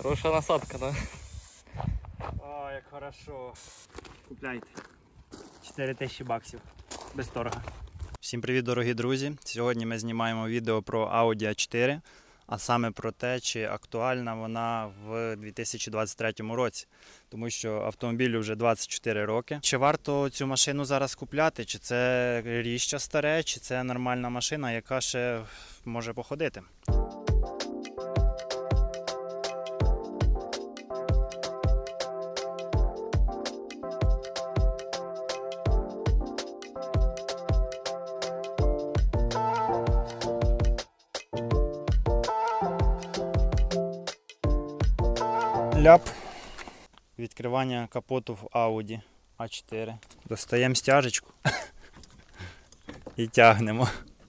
Хороша насадка, да? О, як хорошо. Купляйте. 4000 баксів. Без торга. Всім привіт, дорогі друзі! Сьогодні ми знімаємо відео про Audi A4, а саме про те, чи актуальна вона в 2023 році. Тому що автомобілю вже 24 роки. Чи варто цю машину зараз купляти? Чи це ріжча старе, чи це нормальна машина, яка ще може походити? Ляп. Відкривання капоту в Audi A4. Достаємо стяжечку і тягнемо.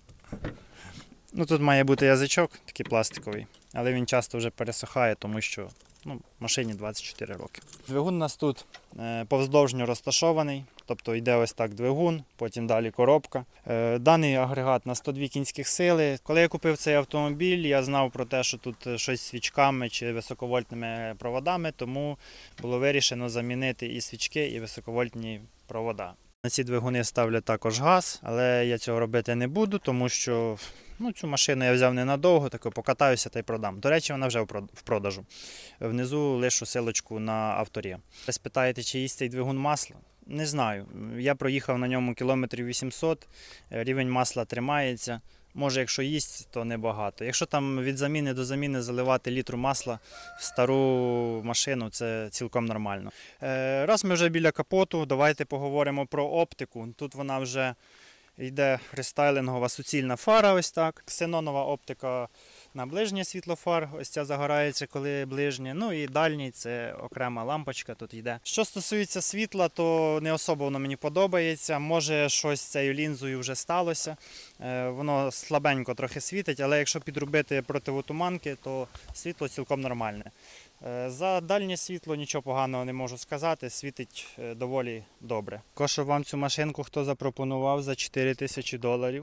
Ну, тут має бути язичок, такий пластиковий, але він часто вже пересихає, тому що машині 24 роки. Двигун у нас тут повздовжньо розташований, тобто йде ось так двигун, потім далі коробка. Даний агрегат на 102 кінських сили. Коли я купив цей автомобіль, я знав про те, що тут щось з свічками чи високовольтними проводами, тому було вирішено замінити і свічки, і високовольтні провода. На ці двигуни ставлять також газ, але я цього робити не буду, тому що цю машину я взяв ненадовго, так покатаюся та й продам. До речі, вона вже в продажу. Внизу лишу силочку на авторі. Ви спитаєте, чи їсть цей двигун масло? Не знаю. Я проїхав на ньому кілометрів 800, рівень масла тримається. Може, якщо їсть, то небагато. Якщо там від заміни до заміни заливати літру масла в стару машину, це цілком нормально. Раз ми вже біля капоту, давайте поговоримо про оптику. Тут вона вже йде рестайлингова суцільна фара, ось так. Ксенонова оптика на ближнє світло фар, ось ця загорається, коли ближнє. Ну і дальній, це окрема лампочка тут йде. Що стосується світла, то не особо воно мені подобається. Може щось з цією лінзою вже сталося. Воно слабенько трохи світить, але якщо підробити противотуманки, то світло цілком нормальне. За дальнє світло нічого поганого не можу сказати, світить доволі добре. Кошу вам цю машинку хто запропонував за $4000.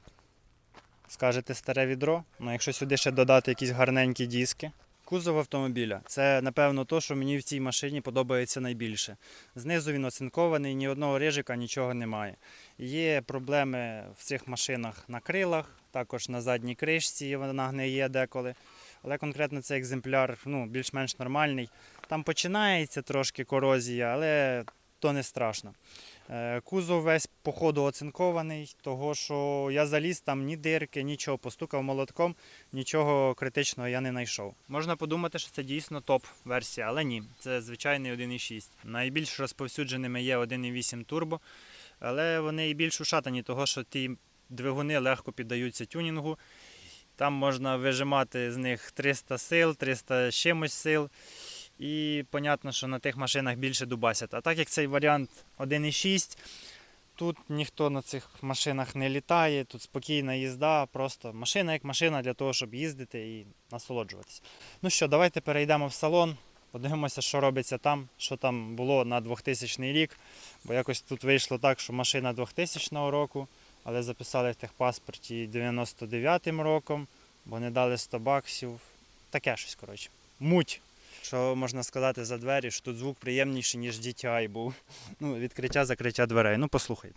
Скажете, старе відро? Якщо сюди ще додати якісь гарненькі диски. Кузов автомобіля – це, напевно, те, що мені в цій машині подобається найбільше. Знизу він оцинкований, ні одного рижика, нічого немає. Є проблеми в цих машинах на крилах, також на задній кришці вона гниє деколи. Але конкретно цей екземпляр більш-менш нормальний. Там починається трошки корозія, але то не страшно. Кузов весь по ходу оцинкований, того що я заліз, там ні дирки, нічого, постукав молотком, нічого критичного я не знайшов. Можна подумати, що це дійсно топ-версія, але ні, це звичайний 1.6. Найбільш розповсюдженими є 1.8 турбо, але вони і більш ушатані, того що ті двигуни легко піддаються тюнінгу. Там можна вижимати з них 300 сил, 300 з чимось сил. І, понятно, що на тих машинах більше дубасять. А так як цей варіант 1.6, тут ніхто на цих машинах не літає, тут спокійна їзда, просто машина як машина для того, щоб їздити і насолоджуватися. Ну що, давайте перейдемо в салон, подивимося, що робиться там, що там було на 2000 рік. Бо якось тут вийшло так, що машина 2000 року, але записали в техпаспорті 99-м роком, бо не дали 100 баксів. Таке щось, коротше. Муть. Що можна сказати за двері, що тут звук приємніший, ніж DTI був. Відкриття-закриття дверей. Послухайте.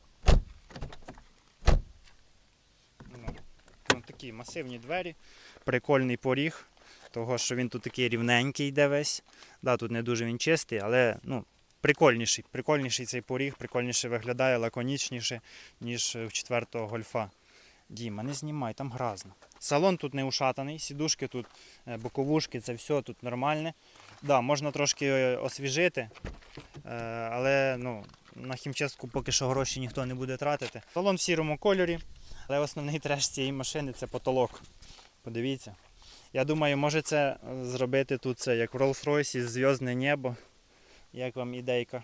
Такі масивні двері, прикольний поріг, того що він тут такий рівненький йде весь. Да, тут не дуже він чистий, але прикольніший цей поріг, прикольніше виглядає, лаконічніше, ніж в 4-го гольфа. Діма, не знімай, там грязно. Салон тут не ушатаний, сідушки тут, боковушки, це все тут нормальне. Да, можна трошки освіжити, але на хімчистку поки що гроші ніхто не буде тратити. Салон в сірому кольорі, але основний треш цієї машини – це потолок. Подивіться. Я думаю, може це зробити тут це, як в Rolls-Royce, зв'язне небо. Як вам ідейка?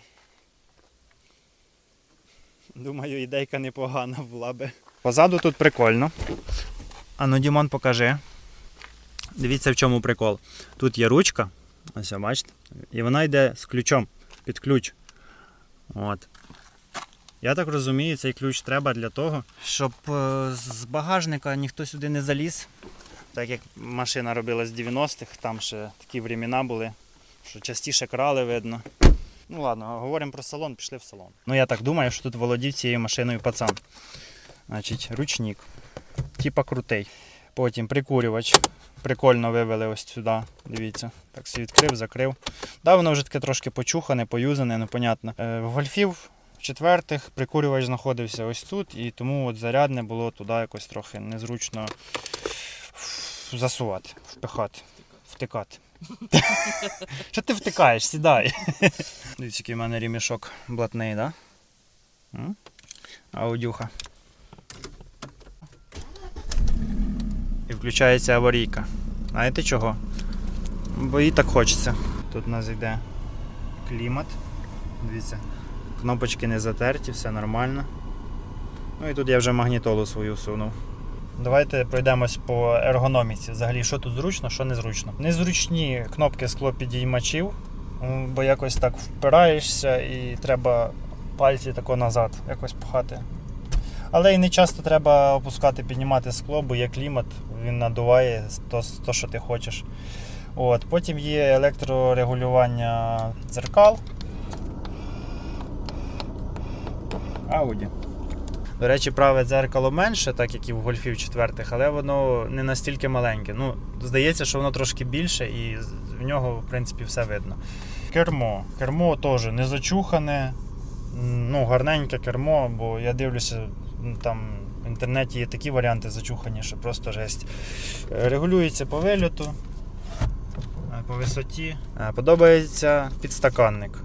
Думаю, ідейка непогана була би. Позаду тут прикольно. А Дімон, покажи. Дивіться, в чому прикол. Тут є ручка, ось бачите, і вона йде з ключом, під ключ. От. Я так розумію, цей ключ треба для того, щоб з багажника ніхто сюди не заліз. Так як машина робилась з 90-х, там ще такі времена були, що частіше крали, видно. Ну ладно, говоримо про салон, пішли в салон. Ну я так думаю, що тут володів цією машиною пацан. Значить, ручник. Типа крутий. Потім прикурювач. Прикольно вивели ось сюди. Дивіться. Так все відкрив, закрив. Да, воно вже таке трошки почухане, поюзане, непонятно. В гольфів четвертих прикурювач знаходився ось тут, і тому от зарядне було туди якось трохи незручно засувати, впихати, втикати. Що ти втикаєш? Сідай. Дивіться, який в мене ремішок блатний, так? Да? Аудюха. І включається аварійка. Знаєте чого? Бо їй так хочеться. Тут у нас йде клімат. Дивіться, кнопочки не затерті, все нормально. Ну і тут я вже магнітолу свою всунув. Давайте пройдемось по ергономіці. Взагалі, що тут зручно, що незручно. Незручні кнопки склопідіймачів, бо якось так впираєшся і треба пальці тако назад якось пхати. Але і не часто треба опускати, піднімати скло, бо є клімат, він надуває то що ти хочеш. От. Потім є електрорегулювання дзеркал. Audi. До речі, праве дзеркало менше, так як і в гольфів четвертих, але воно не настільки маленьке. Ну, здається, що воно трошки більше і в нього, в принципі, все видно. Кермо. Кермо теж не зачухане, ну, гарненьке кермо, бо я дивлюся, там в інтернеті є такі варіанти зачухані, що просто жесть. Регулюється по вильоту, по висоті. Подобається підстаканник.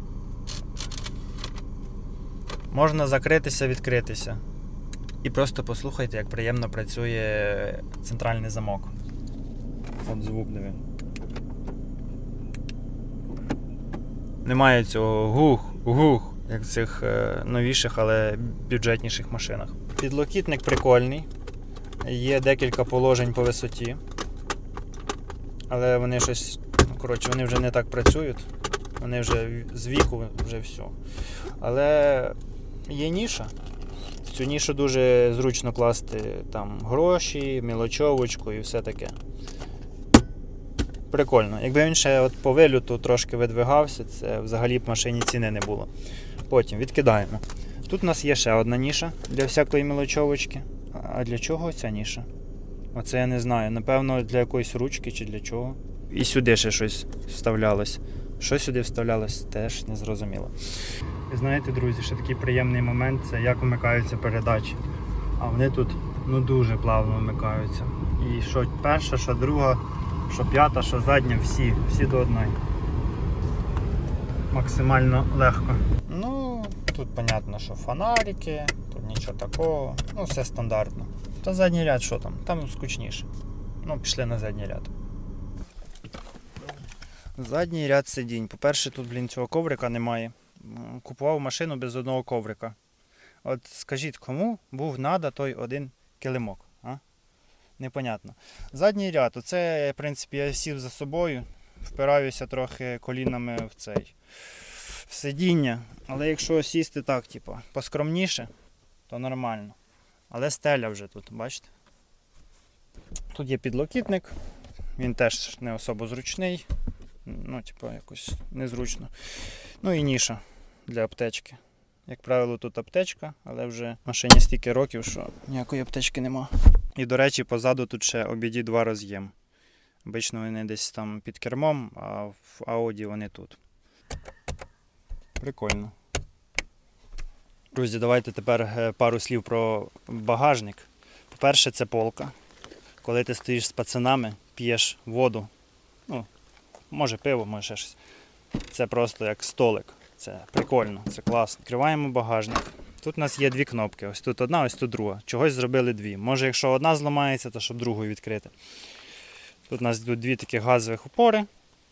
Можна закритися, відкритися. І просто послухайте, як приємно працює центральний замок. От звук, диви. Немає цього гух, як в цих новіших, але бюджетніших машинах. Підлокітник прикольний. Є декілька положень по висоті. Але вони щось, коротше, вони вже не так працюють. Вони вже з віку, вже все. Але є ніша. В цю нішу дуже зручно класти там гроші, мілочовочку і все таке. Прикольно. Якби він ще от по вильоту трошки видвигався, це взагалі б в машині ціни не було. Потім відкидаємо. Тут у нас є ще одна ніша для всякої мілочовочки. А для чого ця ніша? Оце я не знаю. Напевно, для якоїсь ручки чи для чого. І сюди ще щось вставлялось. Що сюди вставлялось, теж не зрозуміло. І знаєте, друзі, ще такий приємний момент, це як вмикаються передачі. А вони тут ну дуже плавно вмикаються. І що перша, що друга, що п'ята, що задня, всі до одної. Максимально легко. Ну, тут понятно, що фонарики, тут нічого такого, ну все стандартно. Та задній ряд що там? Там скучніше. Ну, пішли на задній ряд. Задній ряд сидінь. По-перше, тут, блін, цього коврика немає. Купував машину без одного коврика. От скажіть, кому був надо той один килимок? А? Непонятно. Задній ряд, оце, в принципі, я сів за собою, впираюся трохи колінами в сидіння. Але якщо сісти так, типу, поскромніше, то нормально. Але стеля вже тут, бачите? Тут є підлокітник, він теж не особо зручний. Ну, типу, якось незручно. Ну і ніша для аптечки. Як правило, тут аптечка, але вже машині стільки років, що ніякої аптечки нема. І, до речі, позаду тут ще обіді 2 роз'єм. Обично вони десь там під кермом, а в Audi вони тут. Прикольно. Друзі, давайте тепер пару слів про багажник. По-перше, це полка. Коли ти стоїш з пацанами, п'єш воду, ну, може пиво, може ще щось. Це просто як столик. Це прикольно, це класно. Відкриваємо багажник. Тут у нас є 2 кнопки. Ось тут одна, ось тут друга. Чогось зробили 2. Може, якщо одна зламається, то щоб другу відкрити. Тут у нас йдуть 2 такі газових упори.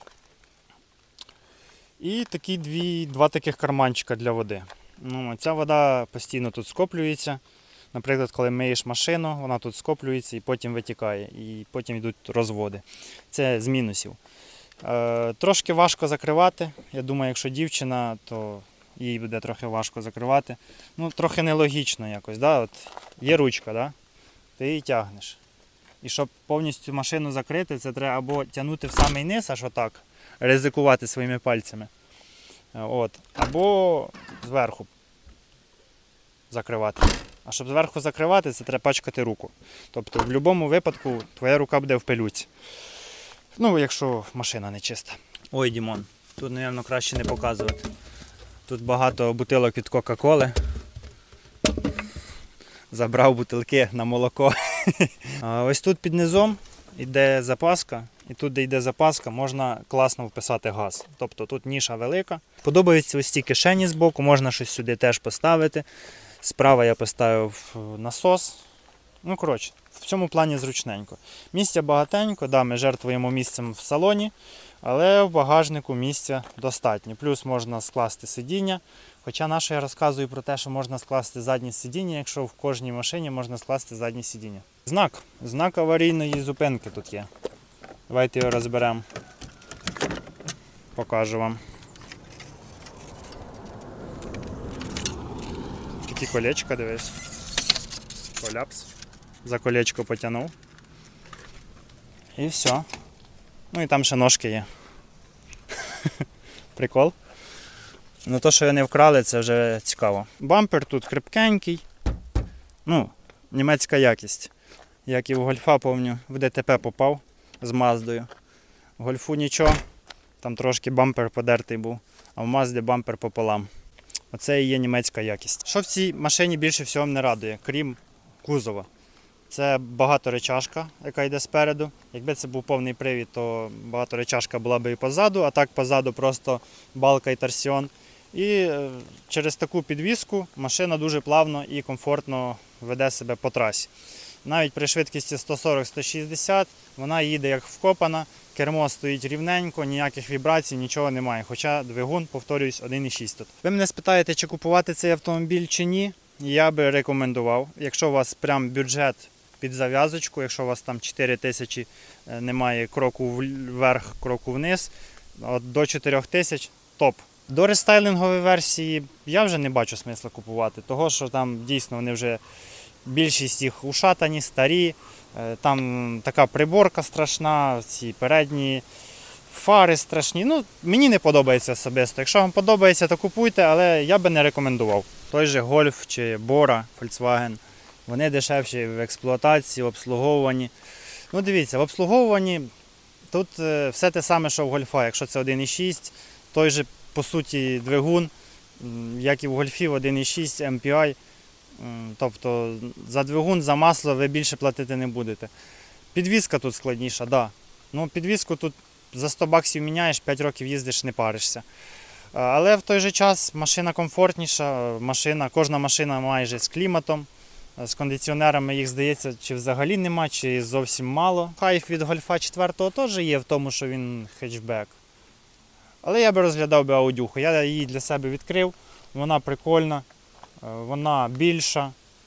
І такі 2 таких карманчика для води. Ну, ця вода постійно тут скоплюється. Наприклад, коли миєш машину, вона тут скоплюється і потім витікає. І потім йдуть розводи. Це з мінусів. Трошки важко закривати. Я думаю, якщо дівчина, то їй буде трохи важко закривати. Ну, трохи нелогічно якось. Да? От є ручка, да? Ти її тягнеш. І щоб повністю машину закрити, це треба або тягнути в самий низ, аж отак, ризикувати своїми пальцями. Або зверху закривати. А щоб зверху закривати, це треба пачкати руку. Тобто в будь-якому випадку твоя рука буде в пилюці. Ну, якщо машина не чиста. Ой, Дімон, тут, мабуть, краще не показувати. Тут багато бутилок від Кока-Коли. Забрав бутилки на молоко. Ось тут під низом йде запаска. І тут, де йде запаска, можна класно вписати газ. Тобто тут ніша велика. Подобаються ось ці кишені збоку, можна щось сюди теж поставити. Справа я поставив насос. Ну, коротше, в цьому плані зручненько. Місця багатенько, да, ми жертвуємо місцем в салоні, але в багажнику місця достатньо. Плюс можна скласти сидіння. Хоча наше я розказую про те, що можна скласти заднє сидіння, якщо в кожній машині можна скласти заднє сидіння. Знак аварійної зупинки тут є. Давайте його розберемо. Покажу вам. Такі колечка, дивись. Коляпс. За колечко потягнув. І все. Ну і там ще ножки є. Прикол. Ну то, що його не вкрали, це вже цікаво. Бампер тут крепкенький. Ну, німецька якість. Як і в Гольфа, пам'ятаю, в ДТП попав з Маздою. В Гольфу нічого, там трошки бампер подертий був, а в Мазді бампер пополам. Оце і є німецька якість. Що в цій машині більше всього не радує, крім кузова? Це багаторечашка, яка йде спереду. Якби це був повний привід, то багаторечашка була б і позаду, а так позаду просто балка і торсіон. І через таку підвіску машина дуже плавно і комфортно веде себе по трасі. Навіть при швидкості 140-160 вона їде як вкопана, кермо стоїть рівненько, ніяких вібрацій, нічого немає. Хоча двигун, повторююсь, 1,6 тут. Ви мене спитаєте, чи купувати цей автомобіль, чи ні. Я би рекомендував. Якщо у вас прям бюджет під зав'язочку, якщо у вас там 4 тисячі, немає кроку вверх, кроку вниз, от до 4 тисяч – топ. До рестайлингової версії я вже не бачу смисла купувати, того що там дійсно вони вже більшість їх ушатані, старі, там така приборка страшна, ці передні фари страшні. Ну, мені не подобається особисто. Якщо вам подобається, то купуйте, але я би не рекомендував. Той же Golf чи Bora, Volkswagen, вони дешевші в експлуатації, в обслуговуванні. Ну, дивіться, в обслуговуванні тут все те саме, що в Golf, якщо це 1,6, той же, по суті, двигун, як і в Golf, 1,6 MPI. Тобто за двигун, за масло ви більше платити не будете. Підвізка тут складніша, да. Ну, підвізку тут за 100 баксів міняєш, 5 років їздиш, не паришся. Але в той же час машина комфортніша, кожна машина майже з кліматом, з кондиціонерами їх, здається, чи взагалі нема, чи зовсім мало. Кайф від Гольфа 4 теж є в тому, що він хетчбек. Але я би розглядав би аудюху. Я її для себе відкрив, вона прикольна. Вона більша,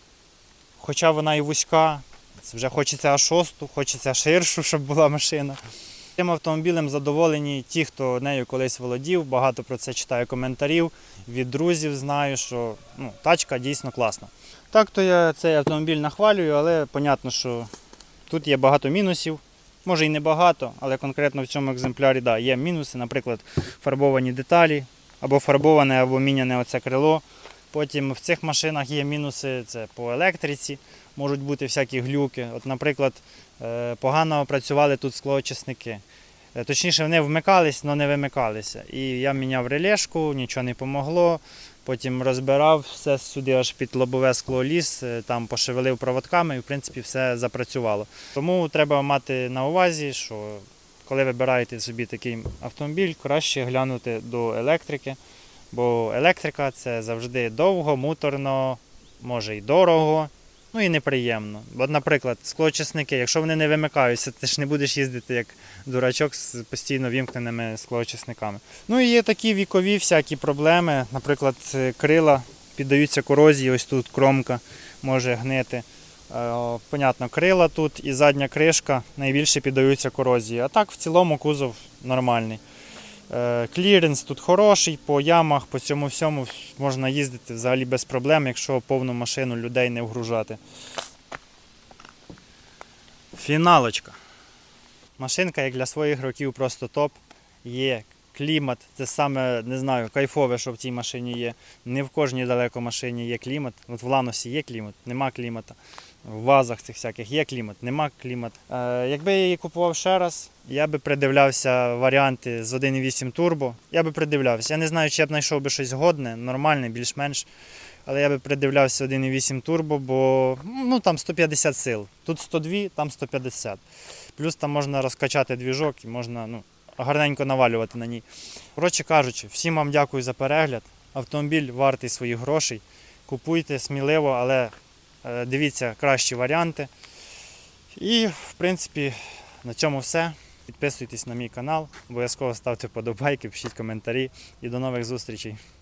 хоча вона і вузька, вже хочеться А6, хочеться ширшу, щоб була машина. Цим автомобілем задоволені ті, хто нею колись володів, багато про це читаю коментарів, від друзів знаю, що тачка дійсно класна. Так-то я цей автомобіль нахвалюю, але зрозуміло, що тут є багато мінусів. Може і не багато, але конкретно в цьому екземплярі є мінуси, наприклад, фарбовані деталі, або фарбоване, або міняне оце крило. Потім в цих машинах є мінуси, це по електриці, можуть бути всякі глюки. От, наприклад, погано працювали тут склоочисники. Точніше, вони вмикались, але не вимикалися. І я міняв релешку, нічого не помогло. Потім розбирав все сюди, аж під лобове скло ліз, там пошевелив проводками і, в принципі, все запрацювало. Тому треба мати на увазі, що коли вибираєте собі такий автомобіль, краще глянути до електрики. Бо електрика – це завжди довго, муторно, може і дорого, ну і неприємно. От, наприклад, склоочисники, якщо вони не вимикаються, ти ж не будеш їздити як дурачок з постійно вімкненими склоочисниками. Ну і є такі вікові всякі проблеми, наприклад, крила піддаються корозії, ось тут кромка може гнити. Понятно, крила тут і задня кришка найбільше піддаються корозії, а так в цілому кузов нормальний. Кліренс тут хороший, по ямах, по цьому всьому можна їздити взагалі без проблем, якщо повну машину людей не вгружати. Фіналочка. Машинка, як для своїх років, просто топ. Є клімат, це саме, не знаю, кайфове, що в цій машині є. Не в кожній далеко машині є клімат. От в Ланосі є клімат, нема клімата. В вазах цих всяких є клімат, нема клімат. Якби я її купував ще раз, я би придивлявся варіанти з 1.8 турбо. Я би придивлявся. Я не знаю, чи я б знайшов би щось годне, нормальне, більш-менш. Але я би придивлявся 1.8 турбо, бо ну, там 150 сил. Тут 102, там 150. Плюс там можна розкачати двіжок і можна гарненько навалювати на ній. Коротше кажучи, всім вам дякую за перегляд. Автомобіль вартий своїх грошей. Купуйте сміливо, але дивіться кращі варіанти. І, в принципі, на цьому все. Підписуйтесь на мій канал, обов'язково ставте вподобайки, пишіть коментарі і до нових зустрічей.